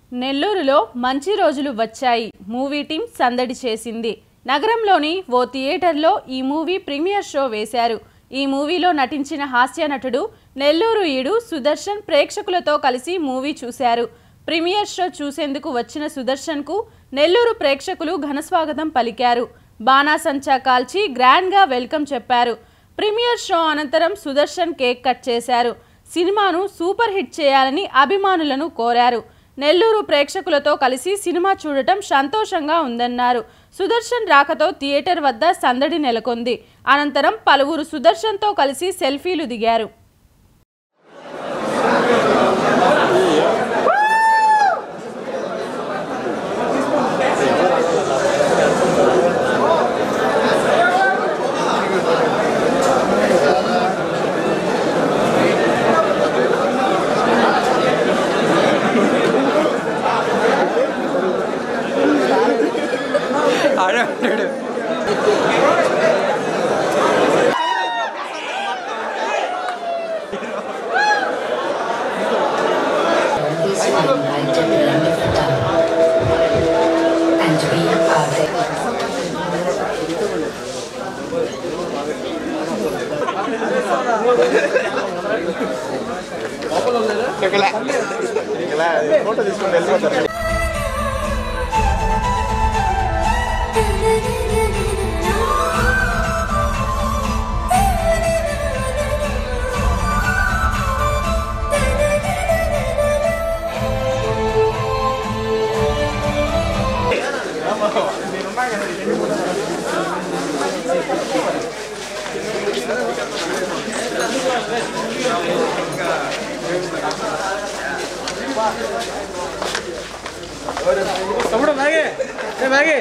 నెల్లూరులో మంచి రోజులు వచ్చాయి. మూవీ టీం సందడి చేసింది. నగరంలోని ఓ థియేటర్లో ఈ మూవీ ప్రీమియర్ షో వేశారు. ఈ మూవీలో నటించిన హాస్య నటుడు నెల్లూరు ఈడు సుదర్శన్ ప్రేక్షకులతో కలిసి మూవీ చూశారు. ప్రీమియర్ షో చూసేందుకు వచ్చిన సుదర్శన్కు నెల్లూరు ప్రేక్షకులు ఘనస్వాగతం పలికారు. బాణాసంచా కాల్చి గ్రాండ్గా వెల్కమ్ చెప్పారు. ప్రీమియర్ షో అనంతరం సుదర్శన్ కేక్ కట్ చేశారు. సినిమాను సూపర్ హిట్ చేయాలని అభిమానులను కోరారు. నెల్లూరు ప్రేక్షకులతో కలిసి సినిమా చూడటం సంతోషంగా ఉందన్నారు. సుదర్శన్ రాకతో థియేటర్ వద్ద సందడి నెలకొంది. అనంతరం పలువురు సుదర్శన్తో కలిసి సెల్ఫీలు దిగారు. ఫోటో తీసుకొని వెళ్ళిపోతారు. తమ్ముడు మ్యాగీ మ్యాగీ